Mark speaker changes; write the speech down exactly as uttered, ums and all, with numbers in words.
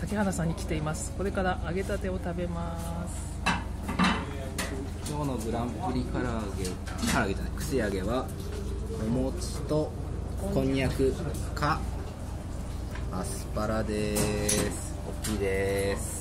Speaker 1: 竹花さんに来ています。これから揚げたてを食べます。
Speaker 2: 今日のグランプリ唐揚げ、唐揚げじゃない、串揚げはお餅とこんにゃくかアスパラです。大きいです。